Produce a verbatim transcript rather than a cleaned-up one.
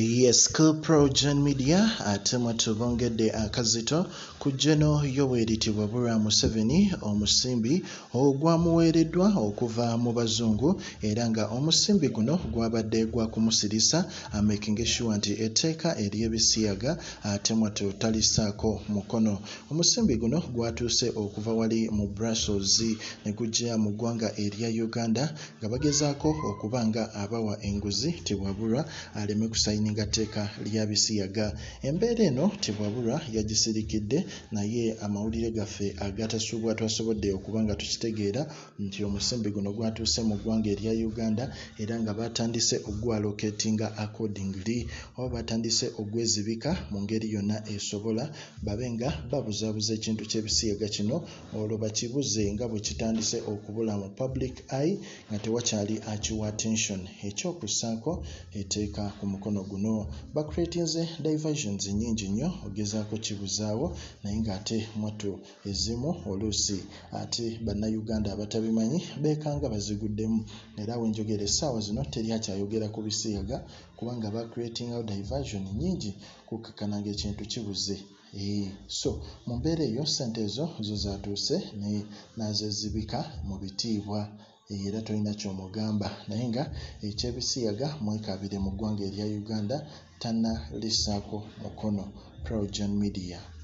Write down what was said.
Yes, ku PROJOURN media ate mwatubongedde akazito ku Jeno Yoweri Museveni omusimbi ogwamuweereddwa okuva mu bazungu era nga omusimbi guno gwabadde gwa kumusirisa making sure nti eteeka ery'ebisiyaga ate mwatu talisaako mukono. Omusimbi guno gwatuuse okuva wali mu Brussels ne gujja mu ggwanga erya Uganda nga bagezaako okuba nga abawa enguzi tibwabulwa aleme kusayininga tteeka lya bisiyaga. Embeera eno tibwabulwa yagisirikidde naye amawulire gaffe agatasubwa twasobodde okuba nga tukitegeera nti omusimbi guno gwatuuse mu ggwanga erya Uganda era nga batandise ogwalocatinga accordingly oba batandise ogwezibika mu ngeri yonna esobola babe nga babuzaabuza ekintu ky'ebisiyaga kino olwo bakibuze nga bwe kitandise okubula mu public eye nga tewakyali akiwa attention. Ekyokussaako eteeka ku mukono guno bakreatinze diversions nyingi nnyo ogezaako kibuzaawo naye ng'ate mwattu ezimu oluusi ate BanaUganda abatabimanyi beekanga baziguddemu era wenjogera essaawa zino teri akyayogera ku bisiyaga kubanga bakreatingawo diversion nyingi kukkakana ng'ekintu kibuze. E, so mu mbeera eyo sente ezo zo zaatuuse ne nazezibika mu bitiibwa era tolina ky'omugamba naye nga ekyebisiyaga mwekabire mu ggwanga erya Uganda tanna lissaako mukono. PROJOURN media.